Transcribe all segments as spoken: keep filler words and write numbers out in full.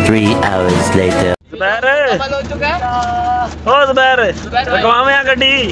Three hours later. Zubair ओ ज़ुबैर रखवावे आ गड्डी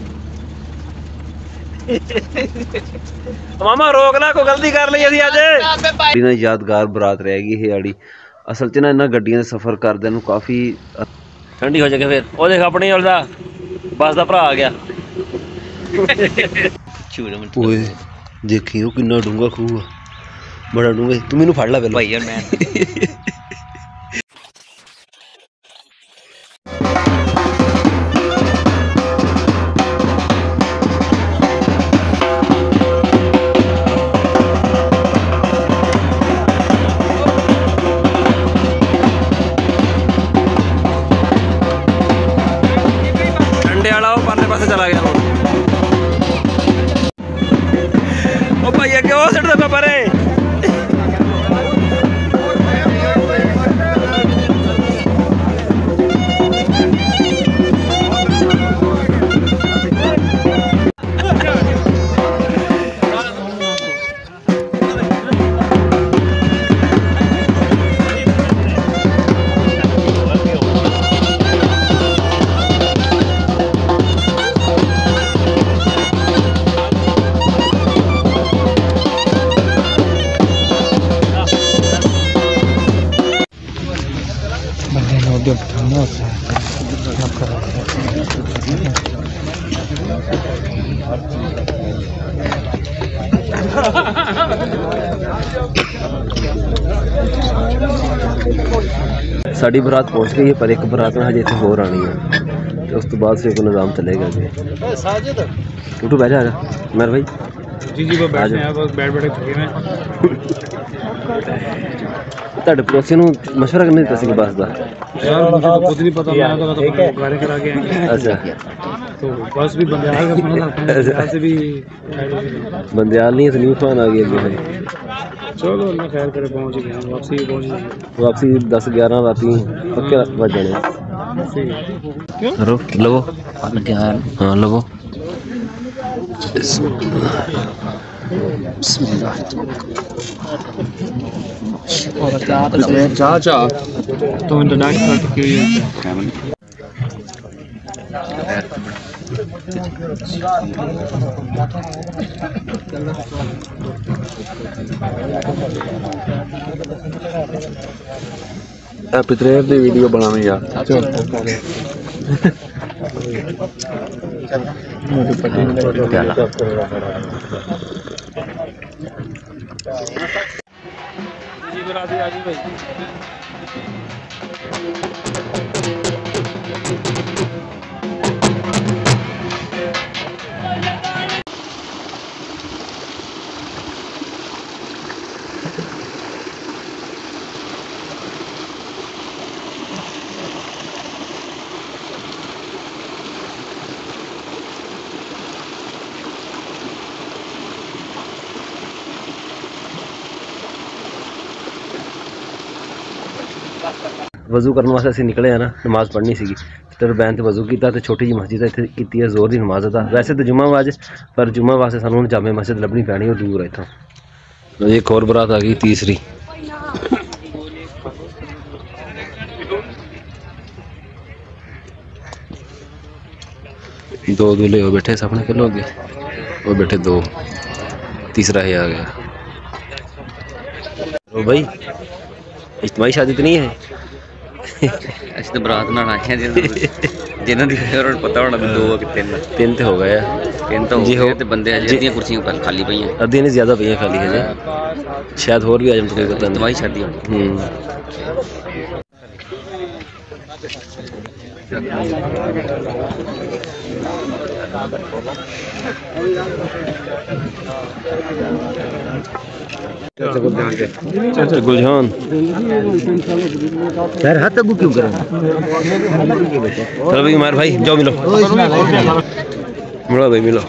मामा रोक ला को गलती कर ली असी अज ना यादगार बरात रहेगी ये आड़ी असल च ना इन्हां गड्डियां दे सफर करदे नूं काफ़ी ठंडी हो जाएगी फिर ओ देख अपनी वाला बस दा भरा आ गया ओए देखी वो कितना डूंगा खूह बड़ा डूंगा तू मैनू फड़ ला पहले भाई यार मैं ठंडे वाला वो परले पासे चला गया ओ भाई अगे वो सिट दे परे साड़ी बरात पहुंच गई है पर एक बरात में हजे इतने होर आनी है तो उस तो बाद फिर कोई निज़ाम चलेगा जी टूटू बैठ जा मेरे भाई जी जी वो बैठ हैं बस बैठ बैठे थके में ਤੁਹਾਡੇ ਪੜੋਸੀ ਨੂੰ ਮਸ਼ਵਰਾ ਕਰਨੇ ਦਿੱਤਾ ਸੀ ਬਸ ਦਾ यार मुझे तो खुद नहीं पता मैं तो तो गाड़ी करा के आएंगे अच्छा तो बस भी बंदयाल का फोन आता से भी बंदयाल नहीं है न्यू फोन आ गया भाई चलो अल्लाह खैर करे पहुंच गए वापसी पहुंच वापसी दस ग्यारह राती पक्के बज जाने रो लवो हाँ लवो चाचा तो इंटरनेट कट के पितरेर दी वीडियो बनावे यार जी बराती आ गई भाई वजू करने वास्ते असं निकले हैं ना नमाज़ पढ़नी सी तो बैन से वजू किया तो छोटी जी मस्जिद इतने की है जोर की नमाज अदा वैसे तो जुम्मा वाज पर जुम्मा वास्ते सानू जामे मस्जिद लभनी पैनी और दूर है इतों एक और बरात आ गई तीसरी दो दूल्हे हो बैठे सामने के लोग वो बैठे दो तीसरा ही आ गया ओ भाई इज्तिमाई शादी तो नहीं है ਅਸੀਂ ਤਾਂ ਬਰਾਤ ਨਾਲ ਆਏ ਹਾਂ ਜਿਨ੍ਹਾਂ ਦੀ ਫੇਵਰਟ ਪਤਾ ਹੋਣਾ ਦੋ ਕਿ ਤਿੰਨ ਤਿੰਨ ਤੇ ਹੋ ਗਏ ਤਿੰਨ ਤਾਂ ਹੋ ਗਏ ਤੇ ਬੰਦੇ ਅਜੇ ਦੀਆਂ ਕੁਰਸੀਆਂ ਪਰ ਖਾਲੀ ਪਈਆਂ ਅੱਧੀਆਂ ਨੇ ਜ਼ਿਆਦਾ ਪਈਆਂ ਖਾਲੀ ਹਜੇ ਸ਼ਾਇਦ ਹੋਰ ਵੀ ਆ ਜਾਣ ਕੋਈ ਪਤਾ ਨਹੀਂ ਦਵਾਈ ਸ਼ਾਦੀ ਹੂੰ चाचा गुलजान यार हाथ तक क्यों करें चलो भाई हमारे भाई जाओ मिलो मिलो भाई मिलो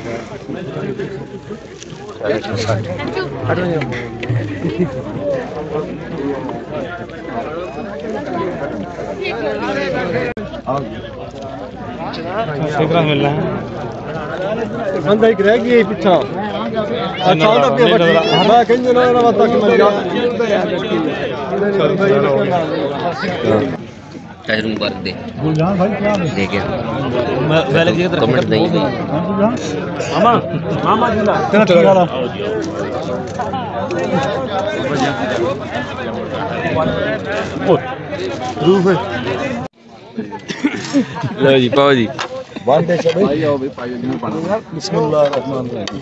सिगरा मिलना है बंदा एक रह गया पीछा अच्छा तो पे मैं कहने ना ना बता कि मर गया ताजर मुबारक दे गुलजान भाई क्या दे के मैं पहले की तरह कमेंट नहीं मामा मामा जिंदा तेरा ठीक वाला रूफ है लो जी पाओ जी बात है भाई भाई आओ भाई पाई में पानी बिस्मिल्लाह रहमान रहीम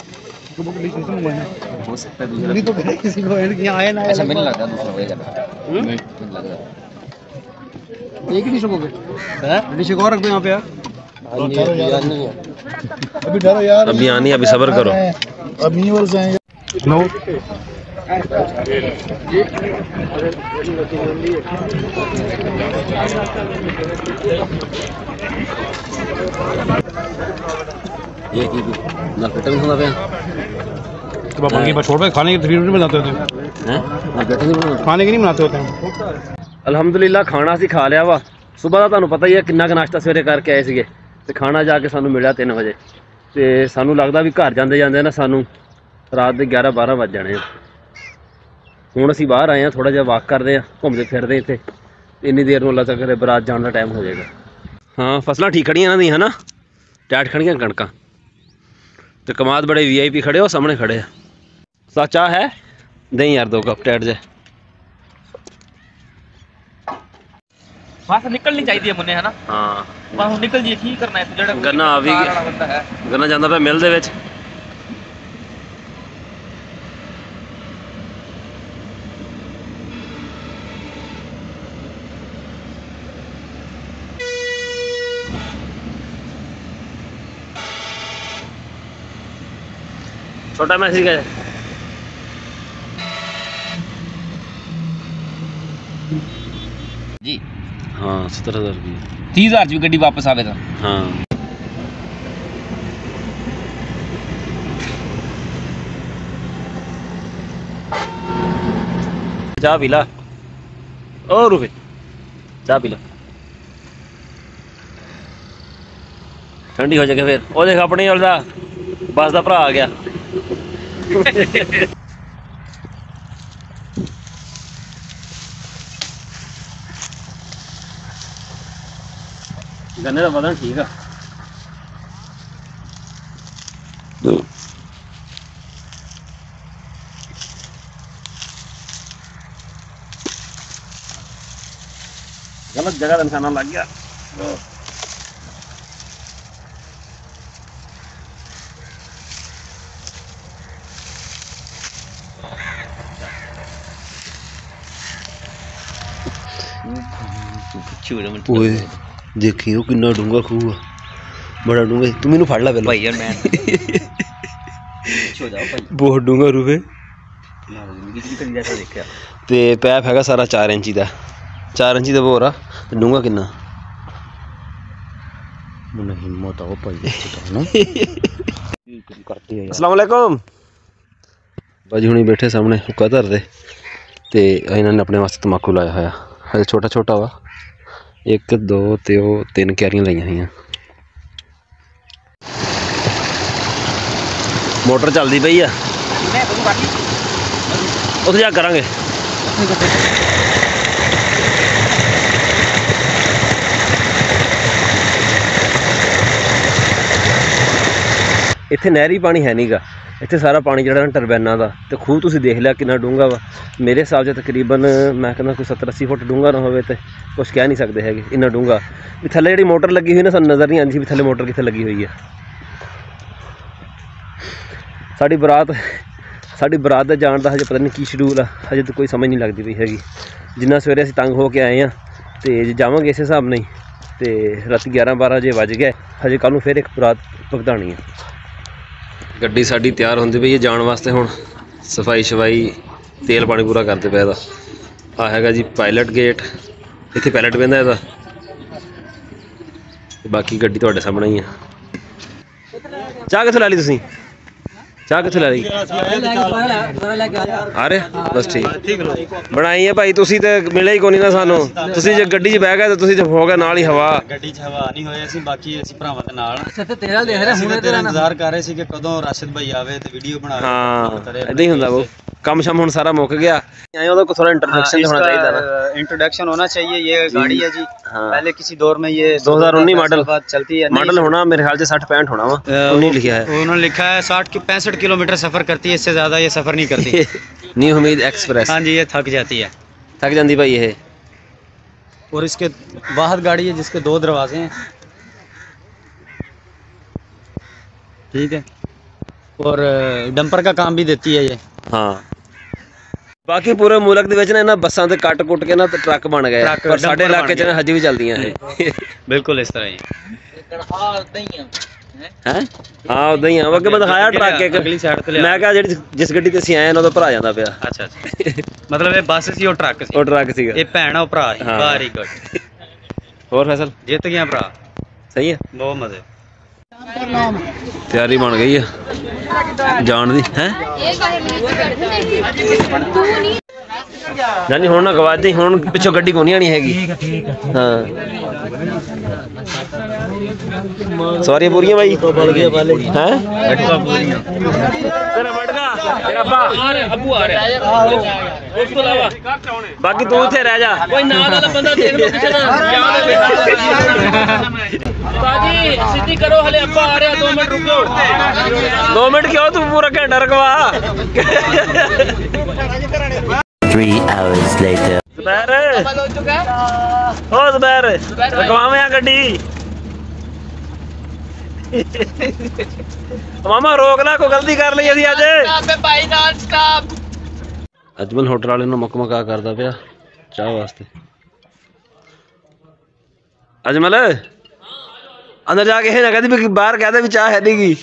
हो सकता है दूसरा नहीं तो किसी को यहाँ आए ना ऐसा मुझे लगता है दूसरा होएगा नहीं लग रहा एक ही डिश हो गए हैं डिश और रख दो यहाँ पे यार अभी डरो यार अभी आनी अभी सब्र करो अब नहीं बोल जाएंगे नो ये की ना कटन होना पे तो बाबा की छोड़ पे खाने की तस्वीर नहीं बनाते होते हैं ना कटन नहीं बनाना खाने की नहीं बनाते होते हैं ਅਲਹਮਦੁਲਿਲਾ ਖਾਣਾ ਅਸੀਂ ਖਾ ਲਿਆ ਵਾ ਸਵੇਰ ਦਾ ਤੁਹਾਨੂੰ ਪਤਾ ਹੀ ਹੈ ਕਿੰਨਾ ਕੁ ਨਾਸ਼ਤਾ ਸਵੇਰੇ ਕਰਕੇ ਆਏ ਸੀਗੇ ਤੇ ਖਾਣਾ ਜਾ ਕੇ ਸਾਨੂੰ ਮਿਲਿਆ ਤਿੰਨ ਵਜੇ ਤੇ ਸਾਨੂੰ ਲੱਗਦਾ ਵੀ ਘਰ ਜਾਂਦੇ ਜਾਂਦੇ ਨਾ ਸਾਨੂੰ ਰਾਤ ਦੇ ਗਿਆਰਾਂ ਬਾਰਾਂ ਵੱਜ ਜਾਣੇ ਆ ਹੁਣ ਅਸੀਂ ਬਾਹਰ ਆਏ ਆ ਥੋੜਾ ਜਿਹਾ ਵਾਕ ਕਰਦੇ ਆ ਘੁੰਮਦੇ ਫਿਰਦੇ ਇੱਥੇ ਇੰਨੀ ਦੇਰ ਨੂੰ ਅੱਲਾ ਤੱਕ ਬਰਾਤ ਜਾਣ ਦਾ ਟਾਈਮ ਹੋ ਜਾਏਗਾ ਹਾਂ ਫਸਲਾਂ ਠੀਕ ਖੜੀਆਂ ਇਹਨਾਂ ਦੀਆਂ ਹਨਾ ਟੈਟ ਖੜੀਆਂ ਕਣਕਾਂ ਤੇ ਕਮਾਦ ਬੜੇ ਵੀ ਆਈ ਪੀ ਖੜੇ ਹੋ ਸਾਹਮਣੇ ਖੜੇ ਆ ਸੱਚਾ ਹੈ ਨਹੀਂ ਯਾਰ ਦੋ ਕੱਪ ਟੈਟ ਜੇ बस निकलनी चाहिए मुन्ने है ना ਹਾਂ बस हुण निकल जी की करना है जेड़ा गन्ना आ भी गया बंदा है ਗੰਨਾ ਜਾਂਦਾ ਪਿਆ ਮਿਲ ਦੇ ਵਿੱਚ छोटा मैसेज है जी हाँ सत्रह हजार रुपये तीस हजार च भी गड्डी वापस आवे तो हाँ चाह पी ला ओ रुपये चाह पी ला ठंडी हो जाएगी फिर ओ देख अपने वाला बस का भरा आ गया गन्ने का वजन ठीक है गलत जगह निशाना लग गया ओए देखियो कितना डूंगा खूह है बड़ा डूंगा तू मैनू फड़ ला पहले भाई यार मैं हो जाओ भाई बहुत डूंगा रूपे जिंदगी की कभी जैसा देखा ते पैप हैगा सारा चार इंची का चार इंची का बोर आ ते डूंगा कितना मुन्ना हिम्मत आओ भाई करते हैं अस्सलाम वालेकुम भाजी हुणी बैठे सामने हुक्का धरदे ते इन्होंने अपने वास्ते तम्बाकू लाया होया हजे छोटा छोटा वा एक दो ते ओ तीन क्यारियां लाइया हुई मोटर चलती पई आ उत्थे जा करांगे इत्थे नहरी पानी है नहीं गा इत्थे सारा पानी जिहड़ा टरबैना दा ते खूह तुसीं देख लिया कितना डूंगा वा मेरे हिसाब से तकरीबन मैं कहना कोई सत्तर अस्सी फुट डूंगा ना होवे ते कुछ कह नहीं सकते है इन्ना डूंगा भी थल्ले जिहड़ी मोटर लगी हुई ना सानूं नज़र नहीं आती भी थल्ले मोटर कित्थे लगी हुई है साडी बरात साडी बरात दे जाण दा हजे पता नहीं की शेड्यूल आ हजे तो कोई समझ नहीं लगती पई हैगी जिन्ना सवेरे असीं तंग हो के आए हैं ते जे जावांगे इस हिसाब नहीं ते राती ग्यारह बारह जे वज गए हजे कल नूं फिर एक बरात भुगतानी है गड्डी साडी तैयार होंदी पई है जाण वास्ते हुण सफाई शफाई तेल पानी पूरा करते पे दा आ हैगा जी पायलट गेट इत्थे पायलट बहिंदा इहदा बाकी गड्डी तुहाडे सामने ही है चाह कित्थों लै ली तुसीं ਚਾਹ ਕਿੱਥੇ ਲੈ ਲਈ ਆ ਰਹੇ ਬਸ ਠੀਕ ਬਣਾਈ ਹੈ ਭਾਈ ਤੁਸੀਂ ਤੇ ਮਿਲੇ ਹੀ ਕੋਈ ਨਹੀਂ ਨਾ ਸਾਨੂੰ ਤੁਸੀਂ ਜੇ ਗੱਡੀ 'ਚ ਬਹਿ ਗਏ ਤੇ ਤੁਸੀਂ ਤੇ ਹੋ ਗਏ ਨਾਲ ਹੀ ਹਵਾ ਗੱਡੀ 'ਚ ਹਵਾ ਨਹੀਂ ਹੋਏ ਅਸੀਂ ਬਾਕੀ ਅਸੀਂ ਭਰਾਵਾਂ ਦੇ ਨਾਲ ਤੇਰਾ ਦੇਖ ਰਿਹਾ ਅਸੀਂ ਤੇਰਾ ਇੰਤਜ਼ਾਰ ਕਰ ਰਹੇ ਸੀ ਕਿ ਕਦੋਂ ਰਾਸ਼ਿਦ ਭਾਈ ਆਵੇ ਤੇ ਵੀਡੀਓ ਬਣਾਵੇ ਹਾਂ ਇਦਾਂ ਹੀ ਹੁੰਦਾ ਉਹ ਕੰਮ ਸ਼ਮ ਹੁਣ ਸਾਰਾ ਮੁੱਕ गया आए ਉਹਦਾ थोड़ा इंट्रोडक्शन होना चाहिए ना इंट्रोडक्शन होना चाहिए ये गाड़ी है जी पहले किसी दौर में ये दो हज़ार उन्नीस मॉडल चलती है मॉडल होना मेरे ख्याल से साठ पैंठ होना वा उन्नीस लिखा है उन्होंने लिखा है साठ पैंसठ किलोमीटर सफर करती है इससे ज्यादा ये सफर नहीं करती न्यू उम्मीद एक्सप्रेस हाँ जी ये थक जाती है थक जाती भाई ये और इसके वाहद गाड़ी है जिसके दो दरवाजे हैं ठीक है और डंपर का काम भी देती है ये हाँ बाकी पूरे मुल्क ਦੇ ਵਿੱਚ ਨਾ ਇਹਨਾਂ ਬੱਸਾਂ ਤੇ ਕੱਟ ਕੁੱਟ ਕੇ ਨਾ ਟਰੱਕ ਬਣ ਗਏ ਪਰ ਸਾਡੇ ਇਲਾਕੇ 'ਚ ਨਾ ਹਜੇ ਵੀ ਚੱਲਦੀਆਂ ਇਹ ਬਿਲਕੁਲ ਇਸ ਤਰ੍ਹਾਂ ਹੀ ਹੈ ਹਾਂ ਉਦਾਂ ਹੀ ਆ ਅੱਗੇ ਮੈਂ ਦਿਖਾਇਆ ਟਰੱਕ ਇੱਕ ਅਗਲੀ ਸਾਈਡ ਤੇ ਮੈਂ ਕਿਹਾ ਜਿਹੜੀ ਜਿਸ ਗੱਡੀ ਤੇ ਅਸੀਂ ਆਏ ਨਾ ਉਹਦਾ ਭਰਾ ਜਾਂਦਾ ਪਿਆ ਅੱਛਾ ਅੱਛਾ ਮਤਲਬ ਇਹ ਬੱਸ ਸੀ ਉਹ ਟਰੱਕ ਸੀ ਉਹ ਟਰੱਕ ਸੀਗਾ ਇਹ ਭੈਣ ਉਹ ਭਰਾ ਸੀ ਵੈਰੀ ਗੁੱਡ ਹੋਰ ਫੈਸਲ ਜਿੱਤ ਗਿਆ ਭਰਾ ਸਹੀ ਹੈ ਬਹੁਤ ਮਜ਼ੇ ਤਿਆਰੀ ਬਣ ਗਈ ਹੈ ਜਾਣ ਦੀ ਹੈ ਜਾਨੀ ਹੁਣ ਨਾ ਗਵਾ ਦੇ ਹੁਣ ਪਿੱਛੋਂ ਗੱਡੀ ਕੋਈ ਨਹੀਂ ਆਣੀ ਹੈਗੀ ਹਾਂ ਸੌਰੀ ਪੂਰੀਆਂ ਬਾਈ ਹੈ ਗੱਟੂਆ ਪੂਰੀਆਂ ਤੇਰਾ ਮਟਕਾ ਤੇਰਾ ਅੱਬਾ ਆ ਰਿਹਾ ਅੱਬੂ ਆ ਰਿਹਾ ਉਸ ਤੋਂ ਇਲਾਵਾ ਬਾਕੀ ਤੂੰ ਇੱਥੇ ਰਹਿ ਜਾ ਕੋਈ ਨਾਲ ਵਾਲਾ ਬੰਦਾ ਦੇਖ ਲਓ ਕਿਸੇ ਦਾ ਯਾਦ ਹੈ ਬਾਜੀ ਸਿੱਧੀ ਕਰੋ ਹਲੇ ਅੱਬਾ ਆ ਰਿਹਾ ਦੋ ਮਿੰਟ ਰੁਕੋ ਦੋ ਮਿੰਟ ਕਿਉਂ ਤੂੰ ਪੂਰਾ ਘੰਟਾ ਰਕਵਾ Three hours later. ਜ਼ਬੈਰ ਹੋ ਜ਼ਬੈਰ ਰਕਵਾਵੇਂ ਆ ਗੱਡੀ ਮਾਮਾ ਰੋਕ ਲੈ ਕੋਈ ਗਲਤੀ ਕਰ ਲਈ ਅਸੀਂ ਅੱਜ ਅਜਮਲ ਹੋਟਲ ਵਾਲੇ ਨੂੰ ਮੁੱਕ ਮਕਾ ਕਰਦਾ ਪਿਆ ਚਾਹ ਵਾਸਤੇ ਅਜਮਲ ਅੰਦਰ ਜਾ ਕੇ ਇਹ ਨਾ ਕਹਦੀ ਵੀ ਬਾਹਰ ਕਹਦੇ ਵੀ ਚਾਹ ਹੈ ਨੀਗੀ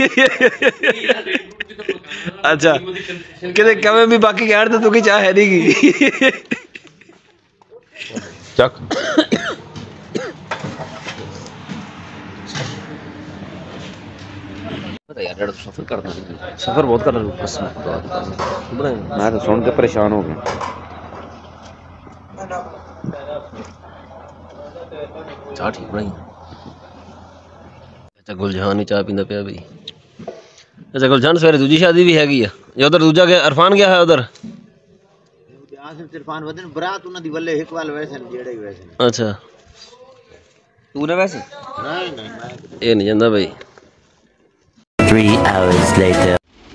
ਅੱਛਾ ਕਿਤੇ ਕਵੇਂ ਵੀ ਬਾਕੀ ਕਹਿਣ ਤੇ ਤੂੰ ਕੀ ਚਾਹ ਹੈ ਨੀਗੀ ਚੱਕ पता यार डर सफर करना सफर बहुत कर रहा मैं तो सुन के परेशान हो गया चाह ठीक बनाई अच्छा गुलजहान ही चाह पींदा पिया भाई अच्छा गुलजहान सवेरे दूजी शादी भी हैगी है जो उधर दूजा गया इरफान गया है उधर इरफान वदन बरात उन्हां दी वल्ले एक वाल वैसे जेड़े वैसे अच्छा तू ने वैसे नहीं नहीं मैं ये नहीं जानदा भाई Three hours later.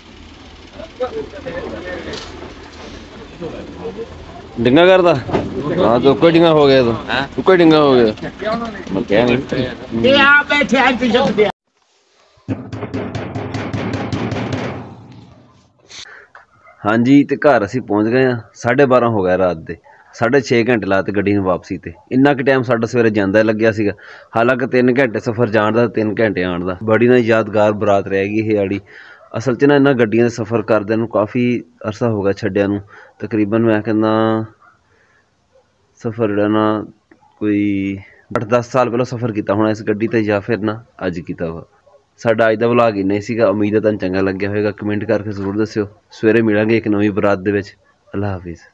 डिंगा करता हाँ तो कोई डिंगा हो गया तो कोई डिंगा हो गया मैं क्या नहीं ये आप बैठे हैं पीछे हाँ जी ते घर असीं पहुंच गए हैं साढ़े बारह हो गया रात दे साढ़े छे घंटे लाते गड्डी नूं वापसी ते इन्ना कि टाइम साडा सवेरे जांदा लग्या सीगा हालांकि तीन घंटे सफ़र जाण दा तीन घंटे आण दा बड़ी ना यादगार बरात रहेगी ये आड़ी असल च ना इन्हां गड्डियां दे सफ़र करदे नूं काफ़ी अरसा हो गया छड्डिया नूं तकरीबन मैं कहना सफ़र जिहड़ा ना कोई अठ दस साल पहलों सफ़र किया होना इस गड्डी ते या फिर ना अज किया वा साडा अज दा व्लॉग इन्ना ही सीगा उम्मीद है तुहानूं चंगा लग्या होएगा कमेंट करके जरूर दस्सिओ सवेरे मिलांगे एक नवीं बरात दे विच अल्लाह हाफिज़।